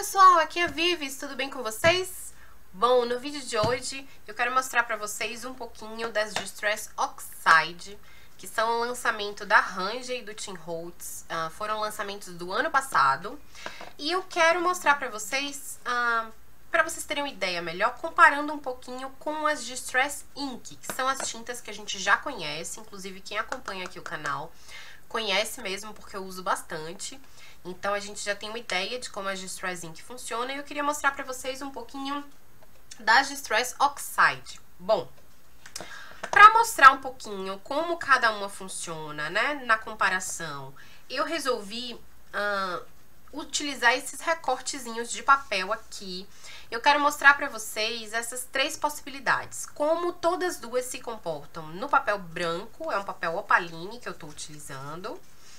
pessoal, aqui é a Vives, tudo bem com vocês? Bom, no vídeo de hoje eu quero mostrar pra vocês um pouquinho das Distress Oxide, que são o lançamento da Ranger e do Tim Holtz, foram lançamentos do ano passado. E eu quero mostrar pra vocês terem uma ideia melhor, comparando um pouquinho com as Distress Ink, que são as tintas que a gente já conhece, inclusive quem acompanha aqui o canal conhece mesmo, porque eu uso bastante. Então, a gente já tem uma ideia de como a Distress Ink funciona e eu queria mostrar pra vocês um pouquinho da Distress Oxide. Bom, pra mostrar um pouquinho como cada uma funciona, né, na comparação, eu resolvi utilizar esses recortezinhos de papel aqui. Eu quero mostrar pra vocês essas três possibilidades, como todas duas se comportam no papel branco, é um papel opaline que eu tô utilizando,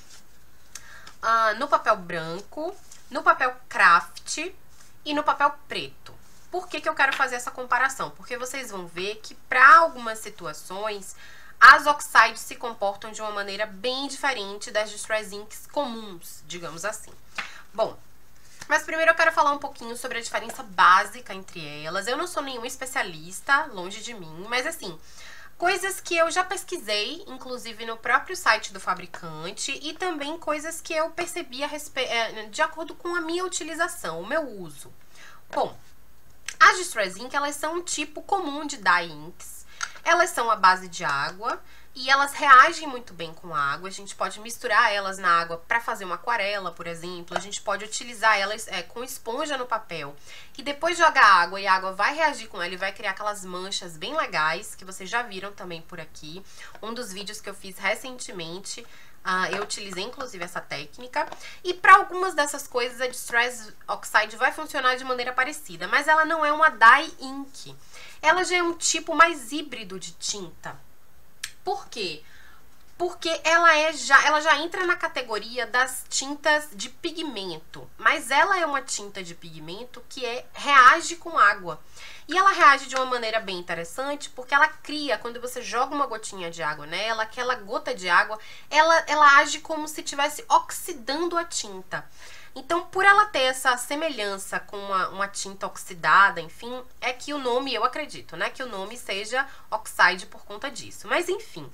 no papel branco, no papel craft e no papel preto. Por que que eu quero fazer essa comparação? Porque vocês vão ver que para algumas situações as Oxide se comportam de uma maneira bem diferente das Distress Inks comuns, digamos assim. Bom, mas primeiro eu quero falar um pouquinho sobre a diferença básica entre elas. Eu não sou nenhuma especialista, longe de mim, mas assim, coisas que eu já pesquisei, inclusive no próprio site do fabricante, e também coisas que eu percebi de acordo com a minha utilização, o meu uso. Bom, as Distress Ink, elas são um tipo comum de dye inks. Elas são à base de água e elas reagem muito bem com água. A gente pode misturar elas na água para fazer uma aquarela, por exemplo. A gente pode utilizar elas com esponja no papel e depois jogar água e a água vai reagir com ela e vai criar aquelas manchas bem legais que vocês já viram também por aqui. Um dos vídeos que eu fiz recentemente, eu utilizei inclusive essa técnica. E para algumas dessas coisas a Distress Oxide vai funcionar de maneira parecida, mas ela não é uma dye ink. Ela já é um tipo mais híbrido de tinta. Por quê? Porque ela já entra na categoria das tintas de pigmento, mas ela é uma tinta de pigmento que reage com água. E ela reage de uma maneira bem interessante, porque ela cria, quando você joga uma gotinha de água nela, aquela gota de água, ela age como se estivesse oxidando a tinta. Então, por ela ter essa semelhança com uma tinta oxidada, enfim, é que o nome, eu acredito, né, que o nome seja Oxide por conta disso. Mas, enfim,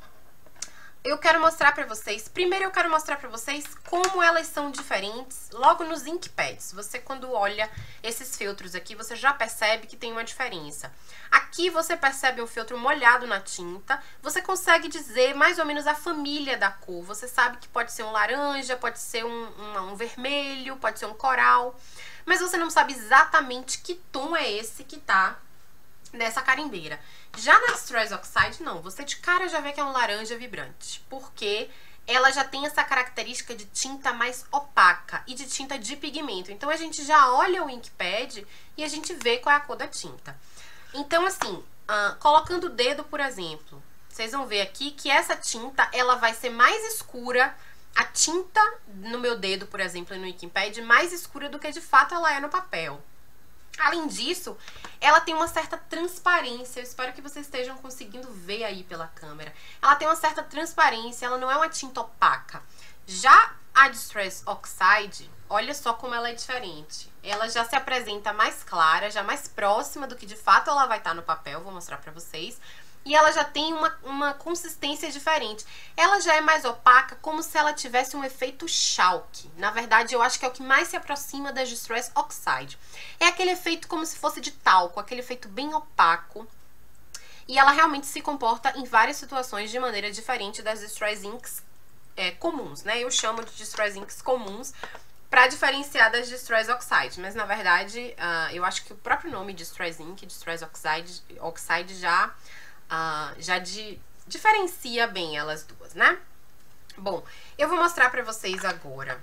eu quero mostrar pra vocês, primeiro eu quero mostrar pra vocês como elas são diferentes logo nos ink pads. Você, quando olha esses filtros aqui, você já percebe que tem uma diferença. Aqui você percebe um filtro molhado na tinta, você consegue dizer mais ou menos a família da cor. Você sabe que pode ser um laranja, pode ser um vermelho, pode ser um coral, mas você não sabe exatamente que tom é esse que tá nessa carimbeira. Já na Distress Oxide, não. Você de cara já vê que é um laranja vibrante, porque ela já tem essa característica de tinta mais opaca e de tinta de pigmento. Então, a gente já olha o ink pad e a gente vê qual é a cor da tinta. Então, assim, colocando o dedo, por exemplo, vocês vão ver aqui que essa tinta, ela vai ser mais escura. A tinta no meu dedo, por exemplo, no ink pad, mais escura do que de fato ela é no papel. Além disso, ela tem uma certa transparência, eu espero que vocês estejam conseguindo ver aí pela câmera. Ela tem uma certa transparência, ela não é uma tinta opaca. Já a Distress Oxide, olha só como ela é diferente. Ela já se apresenta mais clara, já mais próxima do que de fato ela vai estar no papel, vou mostrar pra vocês. E ela já tem uma consistência diferente. Ela já é mais opaca, como se ela tivesse um efeito chalk. Na verdade, eu acho que é o que mais se aproxima da Distress Oxide. É aquele efeito como se fosse de talco, aquele efeito bem opaco. E ela realmente se comporta em várias situações de maneira diferente das Distress Inks comuns, né? Eu chamo de Distress Inks comuns para diferenciar das Distress Oxide. Mas, na verdade, eu acho que o próprio nome Distress Ink, Distress Oxide já diferencia bem elas duas, né? Bom, eu vou mostrar pra vocês agora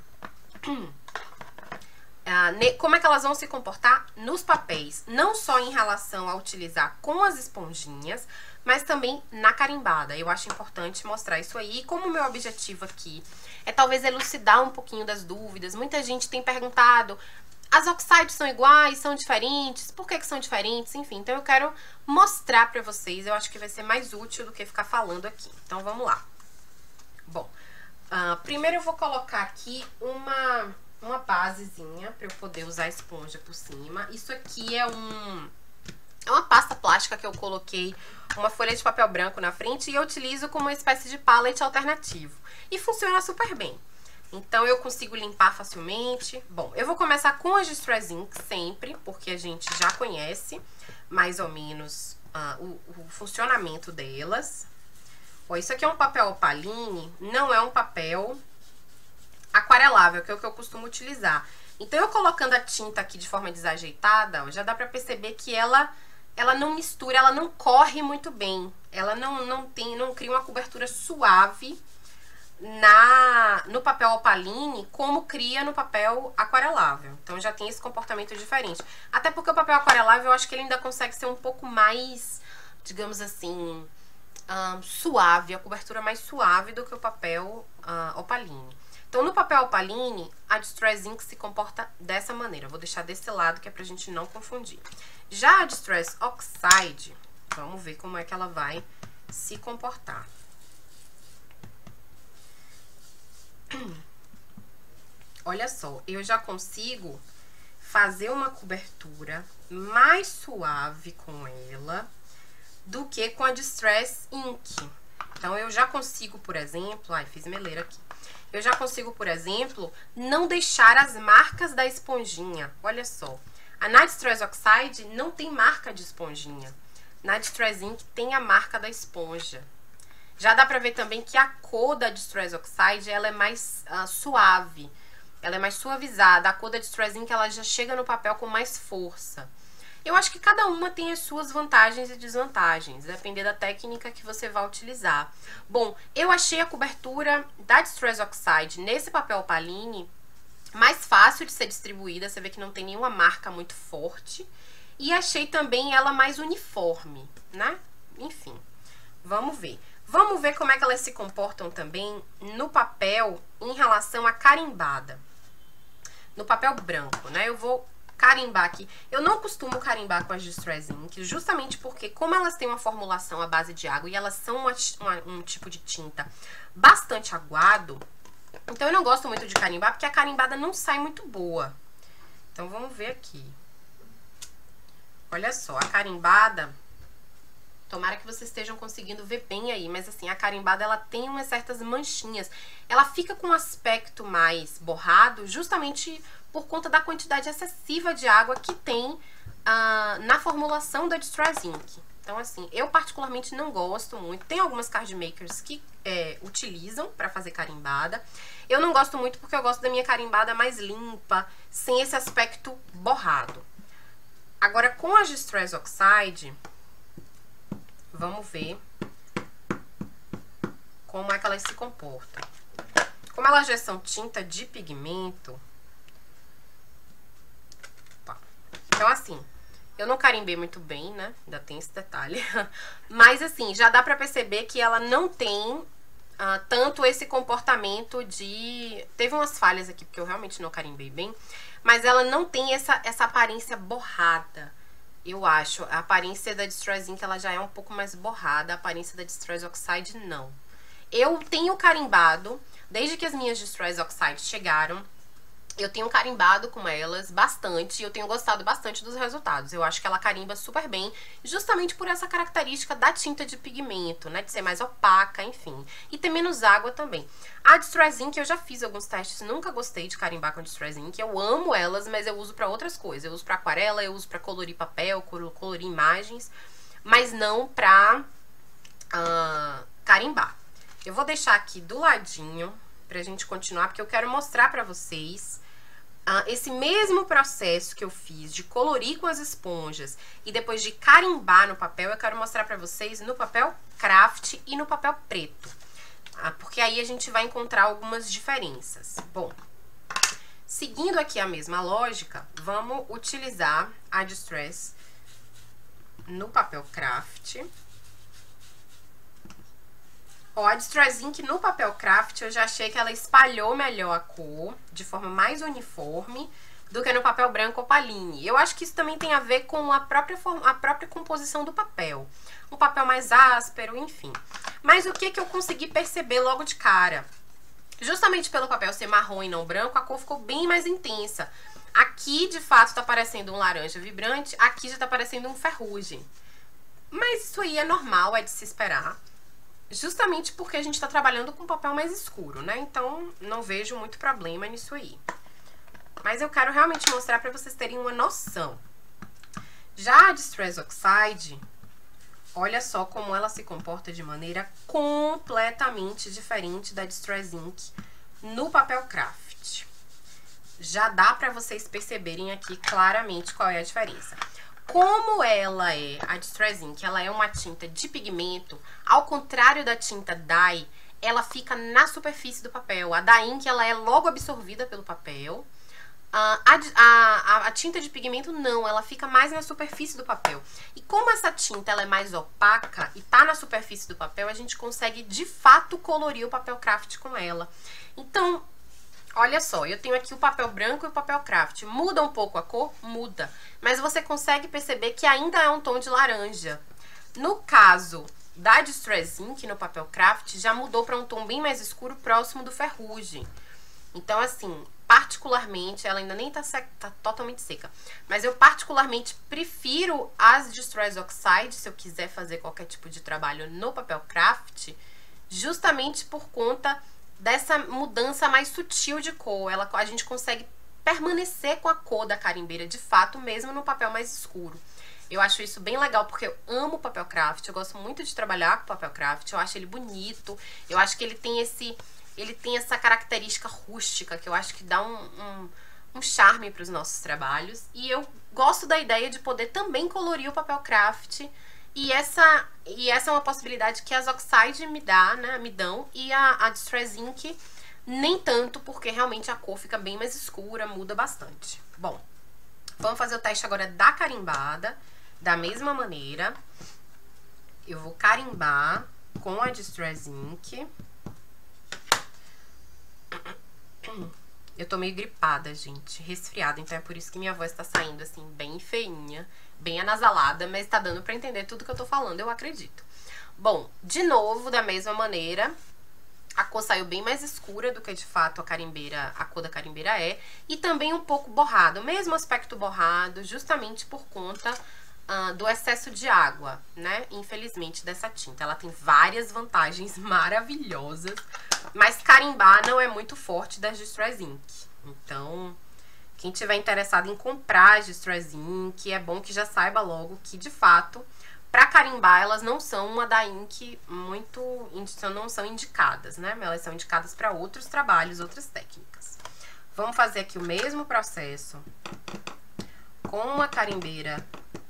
como é que elas vão se comportar nos papéis, não só em relação a utilizar com as esponjinhas, mas também na carimbada. Eu acho importante mostrar isso aí. E como o meu objetivo aqui é talvez elucidar um pouquinho das dúvidas, muita gente tem perguntado: as Oxides são iguais, são diferentes, por que são diferentes? Enfim, então eu quero mostrar pra vocês, eu acho que vai ser mais útil do que ficar falando aqui. Então vamos lá. Bom, primeiro eu vou colocar aqui uma basezinha pra eu poder usar a esponja por cima. Isso aqui é uma pasta plástica que eu coloquei uma folha de papel branco na frente e eu utilizo como uma espécie de palette alternativo. E funciona super bem. Então eu consigo limpar facilmente. Bom, eu vou começar com as Distress Ink sempre, porque a gente já conhece mais ou menos o funcionamento delas. Ó, isso aqui é um papel opaline, não é um papel aquarelável, que é o que eu costumo utilizar. Então eu colocando a tinta aqui de forma desajeitada, ó, já dá pra perceber que ela não mistura, ela não corre muito bem. Ela não cria uma cobertura suave no papel opaline como cria no papel aquarelável. Então já tem esse comportamento diferente. Até porque o papel aquarelável eu acho que ele ainda consegue ser um pouco mais, digamos assim, suave, a cobertura mais suave do que o papel opaline. Então no papel opaline a Distress Ink se comporta dessa maneira. Eu vou deixar desse lado que é pra gente não confundir. Já a Distress Oxide, vamos ver como é que ela vai se comportar. Olha só, eu já consigo fazer uma cobertura mais suave com ela do que com a Distress Ink. Então eu já consigo, por exemplo, fiz meleira aqui. Eu já consigo, por exemplo, não deixar as marcas da esponjinha. Olha só, na Distress Oxide não tem marca de esponjinha. Na Distress Ink tem a marca da esponja. Já dá pra ver também que a cor da Distress Oxide, ela é mais suave. Ela é mais suavizada. A cor da Distress Ink, ela já chega no papel com mais força. Eu acho que cada uma tem as suas vantagens e desvantagens, depender da técnica que você vai utilizar. Bom, eu achei a cobertura da Distress Oxide nesse papel opaline mais fácil de ser distribuída. Você vê que não tem nenhuma marca muito forte. E achei também ela mais uniforme, né? Enfim, vamos ver. Vamos ver como é que elas se comportam também no papel em relação à carimbada. No papel branco, né? Eu vou carimbar aqui. Eu não costumo carimbar com as Distress Ink, justamente porque como elas têm uma formulação à base de água e elas são um tipo de tinta bastante aguado, então eu não gosto muito de carimbar porque a carimbada não sai muito boa. Então vamos ver aqui. Olha só, a carimbada... Tomara que vocês estejam conseguindo ver bem aí, mas assim, a carimbada ela tem umas certas manchinhas. Ela fica com um aspecto mais borrado, justamente por conta da quantidade excessiva de água que tem na formulação da Distress Ink. Então assim, eu particularmente não gosto muito. Tem algumas card makers que utilizam para fazer carimbada. Eu não gosto muito porque eu gosto da minha carimbada mais limpa, sem esse aspecto borrado. Agora, com a Distress Oxide... Vamos ver como é que elas se comportam. Como elas já são tinta de pigmento... Tá. Então, assim, eu não carimbei muito bem, né? Ainda tem esse detalhe. Mas, assim, já dá pra perceber que ela não tem tanto esse comportamento de... Teve umas falhas aqui, porque eu realmente não carimbei bem. Mas ela não tem essa aparência borrada. Eu acho, a aparência da Distress Ink, ela já é um pouco mais borrada, a aparência da Distress Oxide, não. Eu tenho carimbado, desde que as minhas Distress Oxide chegaram, eu tenho carimbado com elas bastante, e eu tenho gostado bastante dos resultados. Eu acho que ela carimba super bem, justamente por essa característica da tinta de pigmento, né, de ser mais opaca, enfim, e ter menos água também. A Distress Ink, eu já fiz alguns testes, nunca gostei de carimbar com a Distress Ink, eu amo elas, mas eu uso pra outras coisas. Eu uso pra aquarela, eu uso pra colorir papel, colorir imagens, mas não pra carimbar. Eu vou deixar aqui do ladinho pra gente continuar, porque eu quero mostrar pra vocês esse mesmo processo que eu fiz de colorir com as esponjas e depois de carimbar no papel, eu quero mostrar pra vocês no papel craft e no papel preto. Porque aí a gente vai encontrar algumas diferenças. Bom, seguindo aqui a mesma lógica, vamos utilizar a Distress no papel craft. Ó, a Distress Ink no papel craft, eu já achei que ela espalhou melhor a cor, de forma mais uniforme, do que no papel branco opaline. Eu acho que isso também tem a ver com a própria composição do papel. Um papel mais áspero, enfim. Mas o que eu consegui perceber logo de cara? Justamente pelo papel ser marrom e não branco, a cor ficou bem mais intensa. Aqui, de fato, tá parecendo um laranja vibrante, aqui já tá parecendo um ferrugem. Mas isso aí é normal, é de se esperar. Justamente porque a gente tá trabalhando com papel mais escuro, né? Então, não vejo muito problema nisso aí. Mas eu quero realmente mostrar pra vocês terem uma noção. Já a Distress Oxide, olha só como ela se comporta de maneira completamente diferente da Distress Ink no papel craft. Já dá pra vocês perceberem aqui claramente qual é a diferença. Como ela é, a Distress Ink, ela é uma tinta de pigmento, ao contrário da tinta dye, ela fica na superfície do papel. A dye ink, ela é logo absorvida pelo papel. A tinta de pigmento não, ela fica mais na superfície do papel. E como essa tinta ela é mais opaca e tá na superfície do papel, a gente consegue de fato colorir o papel craft com ela. Então, olha só, eu tenho aqui o papel branco e o papel craft. Muda um pouco a cor? Muda. Mas você consegue perceber que ainda é um tom de laranja. No caso da Distress Ink no papel craft, já mudou para um tom bem mais escuro, próximo do ferrugem. Então, assim, particularmente, ela ainda nem tá totalmente seca, mas eu particularmente prefiro as Distress Oxide, se eu quiser fazer qualquer tipo de trabalho no papel craft, justamente por conta dessa mudança mais sutil de cor. A gente consegue permanecer com a cor da carimbeira de fato, mesmo no papel mais escuro. Eu acho isso bem legal, porque eu amo papel craft, eu gosto muito de trabalhar com papel craft, eu acho ele bonito, eu acho que ele tem essa característica rústica, que eu acho que dá um charme para os nossos trabalhos. E eu gosto da ideia de poder também colorir o papel craft. E essa é uma possibilidade que as Oxide me dão. E a Distress Ink nem tanto, porque realmente a cor fica bem mais escura, muda bastante. Bom, vamos fazer o teste agora da carimbada. Da mesma maneira, eu vou carimbar com a Distress Ink. Eu tô meio gripada, gente, resfriada, então é por isso que minha voz tá saindo assim, bem feinha, bem anasalada, mas tá dando pra entender tudo que eu tô falando, eu acredito. Bom, de novo, da mesma maneira, a cor saiu bem mais escura do que de fato a cor da carimbeira é, e também um pouco borrado, mesmo aspecto borrado, justamente por conta do excesso de água, né? Infelizmente, dessa tinta. Ela tem várias vantagens maravilhosas, mas carimbar não é muito forte das Distress Ink. Então, quem tiver interessado em comprar as Distress Ink, é bom que já saiba logo que, de fato, pra carimbar, elas não são uma da Ink não são indicadas, né? Elas são indicadas para outros trabalhos, outras técnicas. Vamos fazer aqui o mesmo processo com uma carimbeira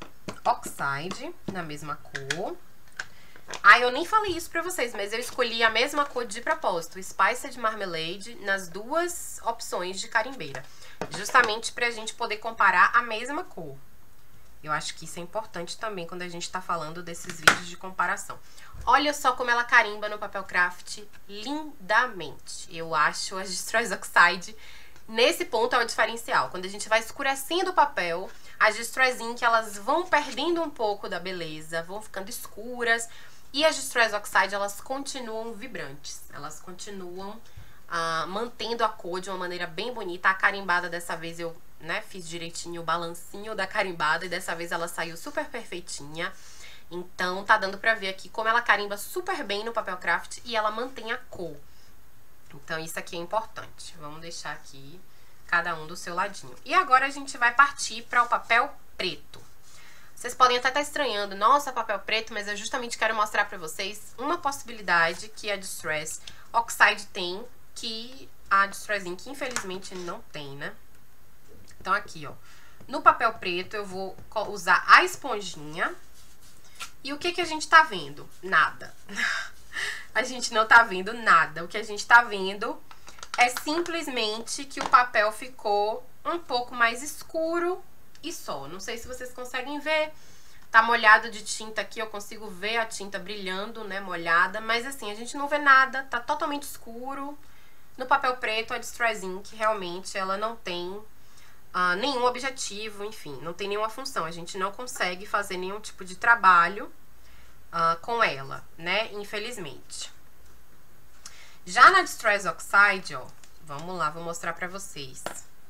Oxide, na mesma cor. Eu nem falei isso pra vocês, mas eu escolhi a mesma cor de propósito, Spiced Marmalade, nas duas opções de carimbeira. Justamente pra gente poder comparar a mesma cor. Eu acho que isso é importante também quando a gente tá falando desses vídeos de comparação. Olha só como ela carimba no papel craft lindamente. Eu acho as Distress Oxide, nesse ponto, é o diferencial. Quando a gente vai escurecendo o papel, as Distress Ink, elas vão perdendo um pouco da beleza, vão ficando escuras. E as Distress Oxide, elas continuam vibrantes. Elas continuam mantendo a cor de uma maneira bem bonita. A carimbada, dessa vez, eu fiz direitinho o balancinho da carimbada. E dessa vez ela saiu super perfeitinha. Então, tá dando pra ver aqui como ela carimba super bem no papel craft e ela mantém a cor. Então, isso aqui é importante. Vamos deixar aqui cada um do seu ladinho. E agora a gente vai partir para o papel preto. Vocês podem até estar estranhando, nossa, papel preto, mas eu justamente quero mostrar pra vocês uma possibilidade que a Distress Oxide tem, que a Distress Ink, infelizmente, não tem, né? Então, aqui, ó, no papel preto eu vou usar a esponjinha. E o que que a gente tá vendo? Nada. A gente não tá vendo nada. O que a gente tá vendo é simplesmente que o papel ficou um pouco mais escuro e só. Não sei se vocês conseguem ver. Tá molhado de tinta aqui, eu consigo ver a tinta brilhando, né, molhada. Mas assim, a gente não vê nada, tá totalmente escuro. No papel preto, a Distress Ink, realmente, ela não tem nenhum objetivo, enfim, não tem nenhuma função. A gente não consegue fazer nenhum tipo de trabalho com ela, né, infelizmente. Já na Distress Oxide, ó, vamos lá, vou mostrar pra vocês.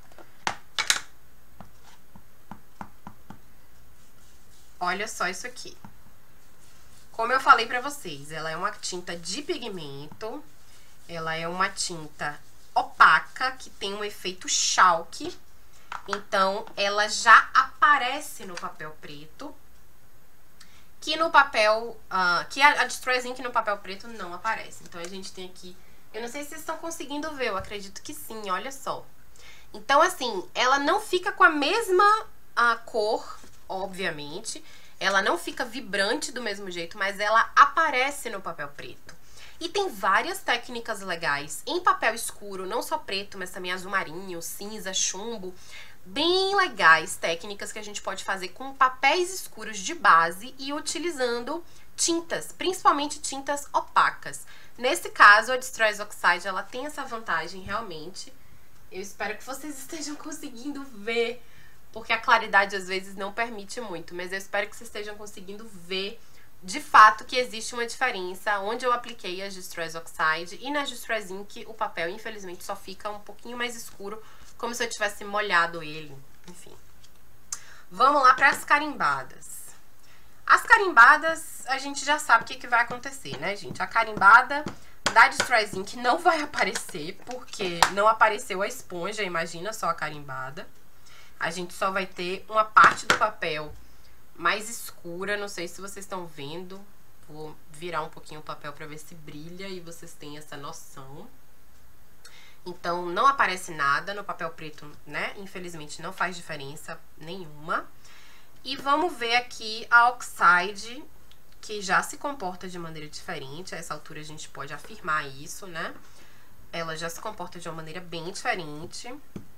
Olha só isso aqui. Como eu falei pra vocês, ela é uma tinta de pigmento, ela é uma tinta opaca, que tem um efeito chalk, então ela já aparece no papel preto, que no papel, que a Distress Ink no papel preto não aparece. Então a gente tem aqui, eu não sei se vocês estão conseguindo ver, eu acredito que sim, olha só. Então assim, ela não fica com a mesma cor, obviamente, ela não fica vibrante do mesmo jeito, mas ela aparece no papel preto. E tem várias técnicas legais em papel escuro, não só preto, mas também azul marinho, cinza, chumbo. Bem legais, técnicas que a gente pode fazer com papéis escuros de base e utilizando tintas, principalmente tintas opacas. Nesse caso, a Distress Oxide, ela tem essa vantagem realmente. Eu espero que vocês estejam conseguindo ver, porque a claridade às vezes não permite muito, mas eu espero que vocês estejam conseguindo ver de fato que existe uma diferença onde eu apliquei a Distress Oxide e na Distress Ink o papel infelizmente só fica um pouquinho mais escuro, como se eu tivesse molhado ele, enfim. Vamos lá para as carimbadas. As carimbadas, a gente já sabe o que vai acontecer, né, gente? A carimbada da Distress Ink não vai aparecer, porque não apareceu a esponja, imagina só a carimbada. A gente só vai ter uma parte do papel mais escura, não sei se vocês estão vendo. Vou virar um pouquinho o papel para ver se brilha e vocês têm essa noção. Então, não aparece nada no papel preto, né? Infelizmente, não faz diferença nenhuma. E vamos ver aqui a Oxide, que já se comporta de maneira diferente. A essa altura a gente pode afirmar isso, né? Ela já se comporta de uma maneira bem diferente.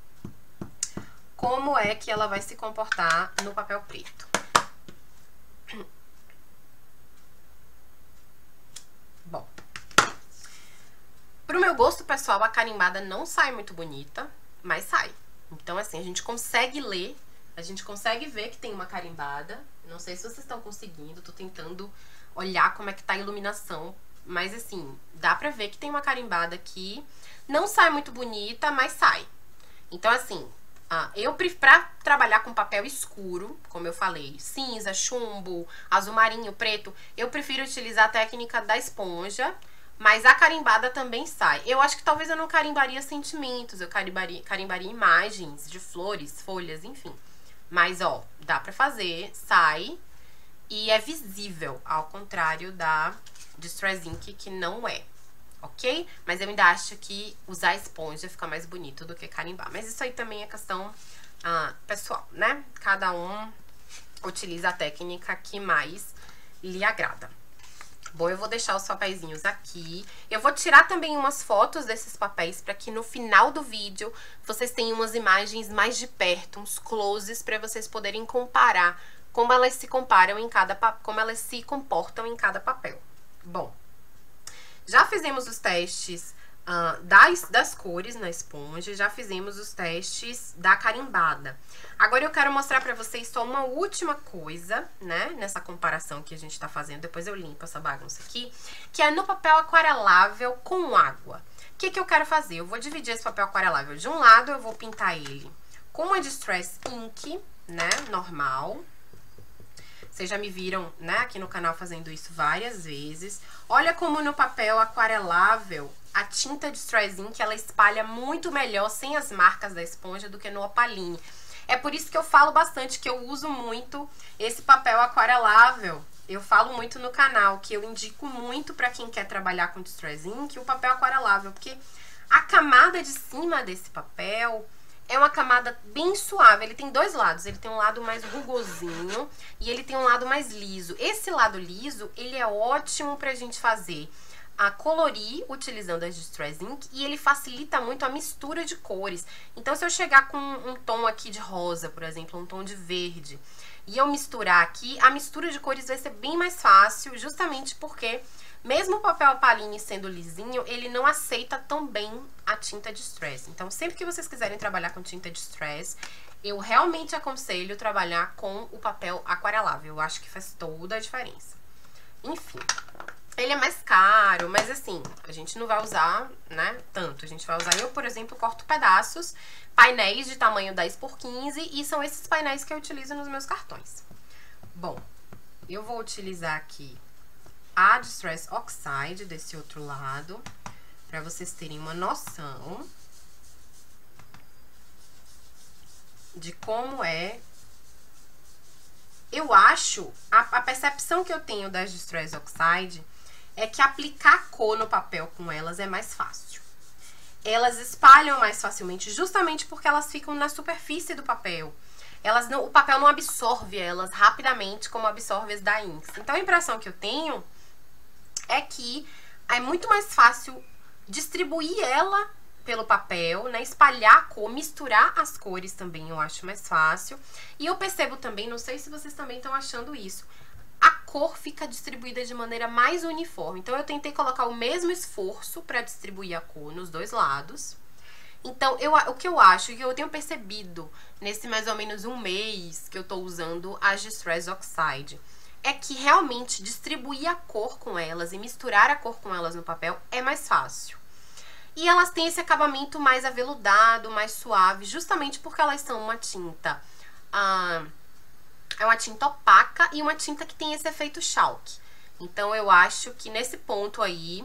Como é que ela vai se comportar no papel preto? Bom, pro meu gosto pessoal, a carimbada não sai muito bonita, mas sai. Então, assim, a gente consegue ler, a gente consegue ver que tem uma carimbada. Não sei se vocês estão conseguindo, tô tentando olhar como é que tá a iluminação. Mas, assim, dá pra ver que tem uma carimbada aqui. Não sai muito bonita, mas sai. Então, assim, pra trabalhar com papel escuro, como eu falei, cinza, chumbo, azul marinho, preto, eu prefiro utilizar a técnica da esponja, mas a carimbada também sai. Eu acho que talvez eu não carimbaria sentimentos, eu carimbaria imagens de flores, folhas, enfim. Mas, ó, dá pra fazer, sai e é visível, ao contrário da Distress Ink, que não é. Ok? Mas eu ainda acho que usar esponja fica mais bonito do que carimbar. Mas isso aí também é questão pessoal, né? Cada um utiliza a técnica que mais lhe agrada. Bom, eu vou deixar os papeizinhos aqui. Eu vou tirar também umas fotos desses papéis para que no final do vídeo vocês tenham umas imagens mais de perto, uns closes, para vocês poderem comparar como elas se comparam em cada como elas se comportam em cada papel. Bom, já fizemos os testes das cores na esponja, já fizemos os testes da carimbada. Agora eu quero mostrar pra vocês só uma última coisa, né, nessa comparação que a gente tá fazendo, depois eu limpo essa bagunça aqui, que é no papel aquarelável com água. O que eu quero fazer? Eu vou dividir esse papel aquarelável. De um lado eu vou pintar ele com a Distress Ink, né, normal. Vocês já me viram, né, aqui no canal fazendo isso várias vezes. Olha como no papel aquarelável, a tinta Distress Ink, ela espalha muito melhor sem as marcas da esponja do que no Opaline. É por isso que eu falo bastante que eu uso muito esse papel aquarelável. Eu falo muito no canal que eu indico muito pra quem quer trabalhar com Distress Ink o papel aquarelável, porque a camada de cima desse papel é uma camada bem suave. Ele tem dois lados. Ele tem um lado mais rugosinho e ele tem um lado mais liso. Esse lado liso, ele é ótimo pra gente fazer colorir utilizando a Distress Ink e ele facilita muito a mistura de cores. Então, se eu chegar com um tom aqui de rosa, por exemplo, um tom de verde, e eu misturar aqui, a mistura de cores vai ser bem mais fácil, justamente porque mesmo o papel Opaline sendo lisinho, ele não aceita tão bem a tinta Distress. Então, sempre que vocês quiserem trabalhar com tinta Distress, eu realmente aconselho trabalhar com o papel aquarelável. Eu acho que faz toda a diferença. Enfim, Ele é mais caro, mas assim, a gente não vai usar, né, tanto. A gente vai usar, eu, por exemplo, corto pedaços, painéis de tamanho 10x15, e são esses painéis que eu utilizo nos meus cartões. Bom, eu vou utilizar aqui a Distress Oxide desse outro lado, pra vocês terem uma noção de como é. Eu acho, a percepção que eu tenho das Distress Oxide é que aplicar cor no papel com elas é mais fácil. Elas espalham mais facilmente, justamente porque elas ficam na superfície do papel. O papel não absorve elas rapidamente como absorve as da Inks. Então, a impressão que eu tenho é que é muito mais fácil distribuir ela pelo papel, né? Espalhar a cor, misturar as cores também eu acho mais fácil. E eu percebo também, não sei se vocês também estão achando isso, a cor fica distribuída de maneira mais uniforme. Então, eu tentei colocar o mesmo esforço para distribuir a cor nos dois lados. Então, o que eu acho, que eu tenho percebido nesse mais ou menos um mês que eu tô usando as Distress Oxide, é que realmente distribuir a cor com elas e misturar a cor com elas no papel é mais fácil. E elas têm esse acabamento mais aveludado, mais suave, justamente porque elas são uma tinta... é uma tinta opaca e uma tinta que tem esse efeito chalk. Então, eu acho que nesse ponto aí,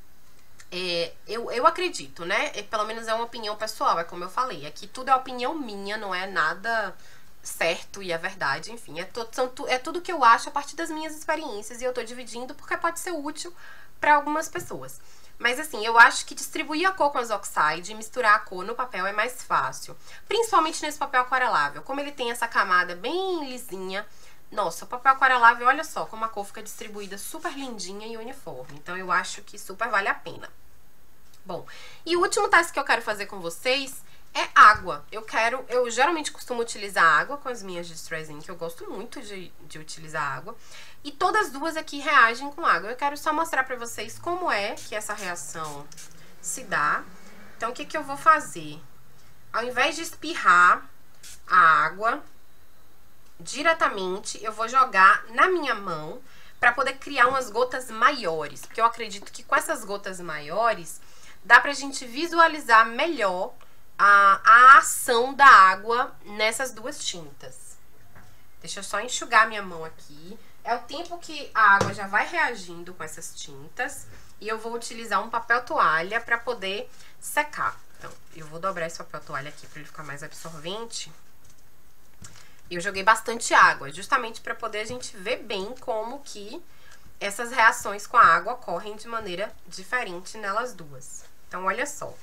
eu acredito, né? Pelo menos é uma opinião pessoal, é como eu falei. Aqui tudo é opinião minha, não é nada certo e é verdade, enfim. É tudo que eu acho a partir das minhas experiências e eu tô dividindo porque pode ser útil para algumas pessoas. Mas assim, eu acho que distribuir a cor com as Oxide e misturar a cor no papel é mais fácil. Principalmente nesse papel aquarelável. Como ele tem essa camada bem lisinha. Nossa, o papel aquarelável, olha só como a cor fica distribuída super lindinha e uniforme. Então, eu acho que super vale a pena. Bom, e o último teste que eu quero fazer com vocês é água. Eu geralmente costumo utilizar água com as minhas Distress Ink. Eu gosto muito de utilizar água. E todas as duas aqui reagem com água. Eu quero só mostrar pra vocês como é que essa reação se dá. Então, o que eu vou fazer? Ao invés de espirrar a água diretamente, eu vou jogar na minha mão pra poder criar umas gotas maiores. Porque eu acredito que com essas gotas maiores, dá pra gente visualizar melhor a ação da água nessas duas tintas. Deixa eu só enxugar minha mão aqui. É o tempo que a água já vai reagindo com essas tintas. E eu vou utilizar um papel toalha para poder secar. Então, eu vou dobrar esse papel toalha aqui para ele ficar mais absorvente. Eu joguei bastante água, justamente para poder a gente ver bem como que essas reações com a água ocorrem de maneira diferente nelas duas. Então, olha só. O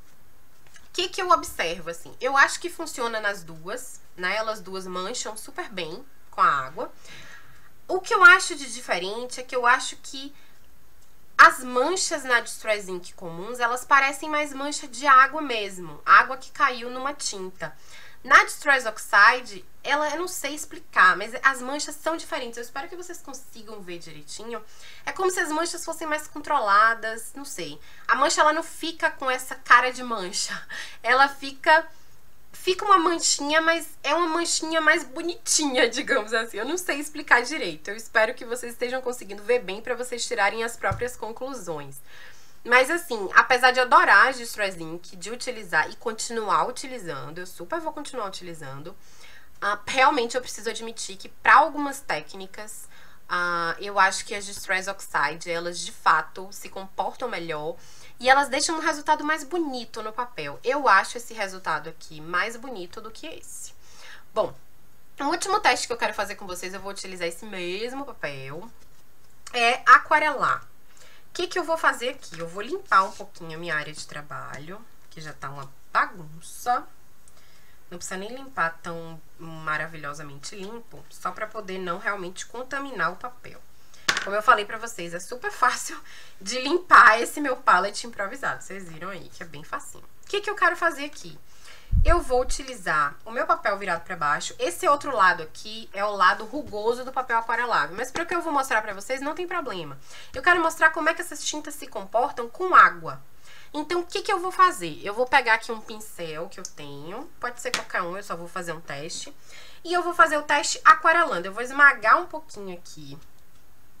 que eu observo, assim? Eu acho que funciona nas duas, né? Elas duas mancham super bem com a água. O que eu acho de diferente é que eu acho que as manchas na Distress Ink comuns, elas parecem mais mancha de água mesmo. Água que caiu numa tinta. Na Distress Oxide, eu não sei explicar, mas as manchas são diferentes. Eu espero que vocês consigam ver direitinho. É como se as manchas fossem mais controladas, não sei. A mancha, ela não fica com essa cara de mancha. Ela fica uma manchinha, mas é uma manchinha mais bonitinha, digamos assim. Eu não sei explicar direito. Eu espero que vocês estejam conseguindo ver bem para vocês tirarem as próprias conclusões. Mas assim, apesar de adorar a Distress Ink, de utilizar e continuar utilizando, eu super vou continuar utilizando, realmente eu preciso admitir que para algumas técnicas, eu acho que as Distress Oxide, elas de fato se comportam melhor e elas deixam um resultado mais bonito no papel. Eu acho esse resultado aqui mais bonito do que esse. Bom, o último teste que eu quero fazer com vocês, eu vou utilizar esse mesmo papel, é aquarelar. O que eu vou fazer aqui? Eu vou limpar um pouquinho a minha área de trabalho, que já tá uma bagunça. Não precisa nem limpar tão maravilhosamente limpo, só pra poder não realmente contaminar o papel. Como eu falei pra vocês, é super fácil de limpar esse meu palette improvisado. Vocês viram aí que é bem facinho. O que eu quero fazer aqui? Eu vou utilizar o meu papel virado pra baixo. Esse outro lado aqui é o lado rugoso do papel aquarelável. Mas para o que eu vou mostrar pra vocês, não tem problema. Eu quero mostrar como é que essas tintas se comportam com água. Então, o que eu vou fazer? Eu vou pegar aqui um pincel que eu tenho. Pode ser qualquer um, eu só vou fazer um teste. E eu vou fazer o teste aquarelando. Eu vou esmagar um pouquinho aqui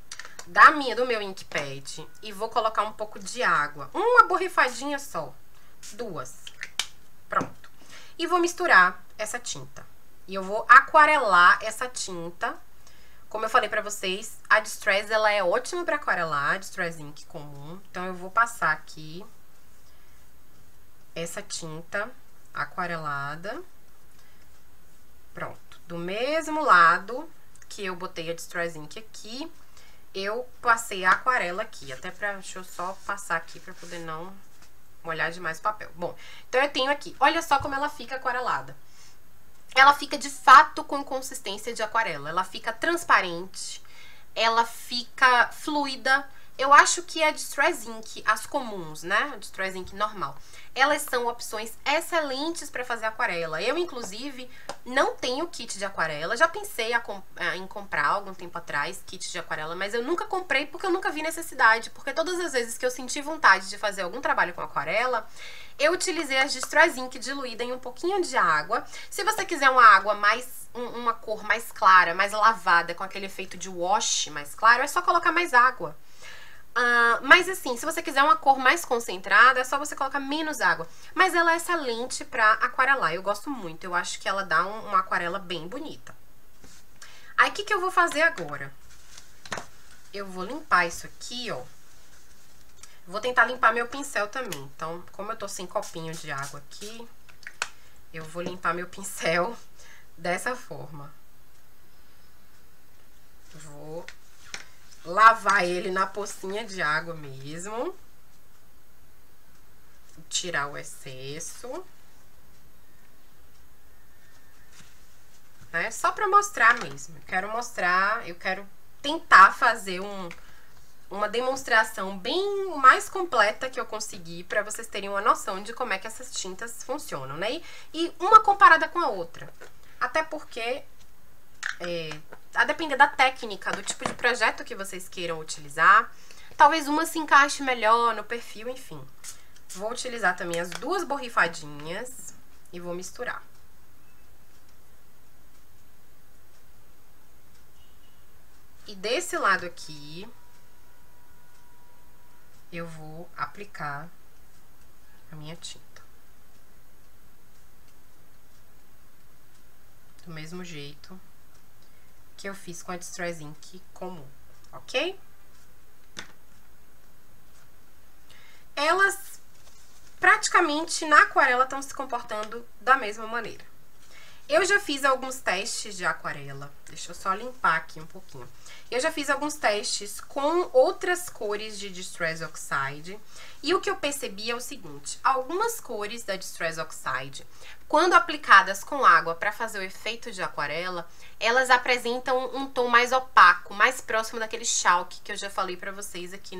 do meu ink pad e vou colocar um pouco de água. Uma borrifadinha só. 2. Pronto. E vou misturar essa tinta. E eu vou aquarelar essa tinta. Como eu falei pra vocês, a Distress, ela é ótima pra aquarelar, a Distress Ink comum. Então, eu vou passar aqui essa tinta aquarelada. Pronto. Do mesmo lado que eu botei a Distress Ink aqui, eu passei a aquarela aqui. Até pra... Deixa eu só passar aqui pra poder não molhar demais o papel. Bom, então eu tenho aqui. Olha só como ela fica aquarelada. Ela fica, de fato, com consistência de aquarela. Ela fica transparente, ela fica fluida. Eu acho que a Distress Ink, as comuns, né? A Distress Ink normal, elas são opções excelentes para fazer aquarela. Eu, inclusive, não tenho kit de aquarela. Já pensei em comprar algum tempo atrás kit de aquarela, mas eu nunca comprei porque eu nunca vi necessidade. Porque todas as vezes que eu senti vontade de fazer algum trabalho com aquarela, eu utilizei a Distress Ink diluída em um pouquinho de água. Se você quiser uma água uma cor mais clara, mais lavada, com aquele efeito de wash mais claro, é só colocar mais água. Mas assim, se você quiser uma cor mais concentrada, é só você colocar menos água. Mas ela é excelente pra aquarelar, eu gosto muito. Eu acho que ela dá uma aquarela bem bonita. Aí, o que eu vou fazer agora? Eu vou limpar isso aqui, ó. Vou tentar limpar meu pincel também. Então, como eu tô sem copinho de água aqui, eu vou limpar meu pincel dessa forma. Vou lavar ele na pocinha de água mesmo. Tirar o excesso. Né? Só pra mostrar mesmo. Eu quero tentar fazer uma demonstração bem mais completa que eu consegui, pra vocês terem uma noção de como é que essas tintas funcionam, né? E uma comparada com a outra. Até porque, a depender da técnica, do tipo de projeto que vocês queiram utilizar, talvez uma se encaixe melhor no perfil, enfim. Vou utilizar também as 2 borrifadinhas e vou misturar. E desse lado aqui, eu vou aplicar a minha tinta. Do mesmo jeito que eu fiz com a Distress Ink comum, ok? Elas, praticamente, na aquarela, estão se comportando da mesma maneira. Eu já fiz alguns testes de aquarela. Deixa eu só limpar aqui um pouquinho. Eu já fiz alguns testes com outras cores de Distress Oxide. E o que eu percebi é o seguinte. Algumas cores da Distress Oxide, quando aplicadas com água para fazer o efeito de aquarela, elas apresentam um tom mais opaco, mais próximo daquele chalk que eu já falei pra vocês aqui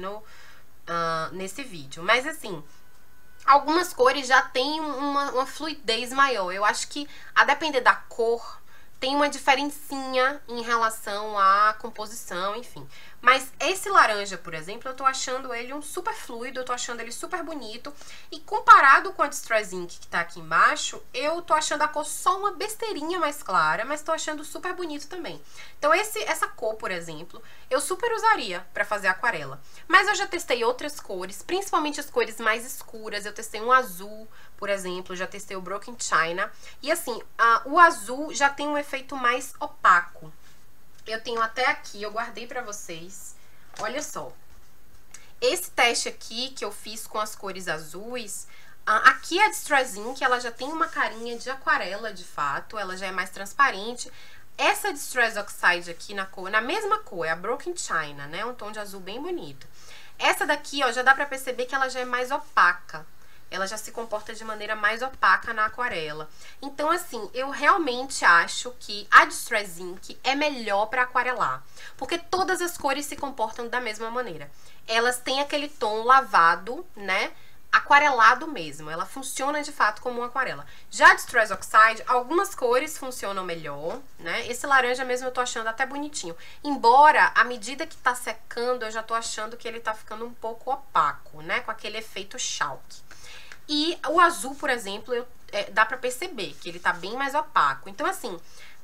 nesse vídeo. Mas assim, algumas cores já têm uma fluidez maior. Eu acho que, a depender da cor, tem uma diferencinha em relação à composição, enfim. Mas esse laranja, por exemplo, eu tô achando ele um super fluido, eu tô achando ele super bonito. E comparado com a Distress Ink que tá aqui embaixo, eu tô achando a cor só uma besteirinha mais clara, mas tô achando super bonito também. Então essa cor, por exemplo, eu super usaria pra fazer aquarela. Mas eu já testei outras cores, principalmente as cores mais escuras. Eu testei um azul, por exemplo, já testei o Broken China. E assim, o azul já tem um efeito mais opaco. Eu tenho até aqui, eu guardei pra vocês. Olha só. Esse teste aqui que eu fiz com as cores azuis, aqui a Distress Ink, ela já tem uma carinha de aquarela, de fato. Ela já é mais transparente. Essa Distress Oxide aqui na mesma cor, é a Broken China, né? Um tom de azul bem bonito. Essa daqui, ó, já dá pra perceber que ela já é mais opaca. Ela já se comporta de maneira mais opaca na aquarela. Então, assim, eu realmente acho que a Distress Ink é melhor pra aquarelar. Porque todas as cores se comportam da mesma maneira. Elas têm aquele tom lavado, né? Aquarelado mesmo. Ela funciona, de fato, como uma aquarela. Já a Distress Oxide, algumas cores funcionam melhor, né? Esse laranja mesmo eu tô achando até bonitinho. Embora, à medida que tá secando, eu já tô achando que ele tá ficando um pouco opaco, né? Com aquele efeito chalk. E o azul, por exemplo, dá pra perceber que ele tá bem mais opaco. Então, assim,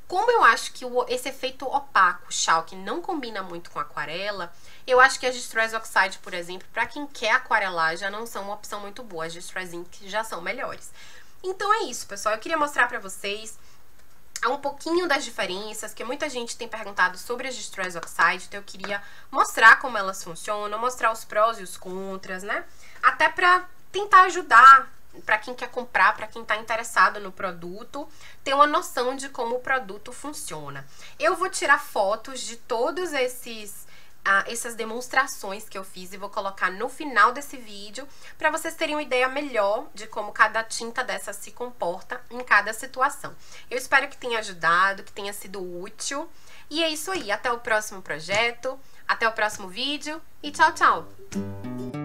Como eu acho que esse efeito opaco, chalk, não combina muito com aquarela, eu acho que as Distress Oxide, por exemplo, pra quem quer aquarelar, já não são uma opção muito boa. As Distress Ink já são melhores. Então é isso, pessoal. Eu queria mostrar pra vocês um pouquinho das diferenças, que muita gente tem perguntado sobre as Distress Oxide, então eu queria mostrar como elas funcionam, mostrar os prós e os contras, né? Até pra tentar ajudar para quem quer comprar, para quem está interessado no produto, ter uma noção de como o produto funciona. Eu vou tirar fotos de todos essas demonstrações que eu fiz e vou colocar no final desse vídeo para vocês terem uma ideia melhor de como cada tinta dessa se comporta em cada situação. Eu espero que tenha ajudado, que tenha sido útil. E é isso aí, até o próximo projeto, até o próximo vídeo e tchau, tchau!